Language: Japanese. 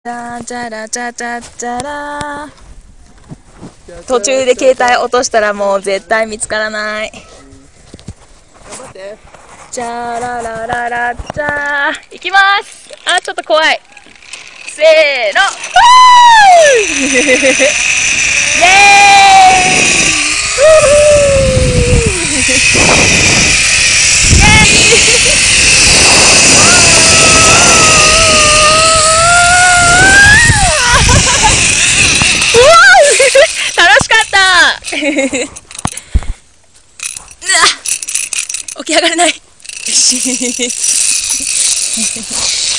チャチャラチャチャチャラ。途中で携帯落としたらもう絶対見つからない。 頑張って。 チャララララチャー。いきます。あ、ちょっと怖い。せーの。イエーイ。楽しかった。起き上がれない。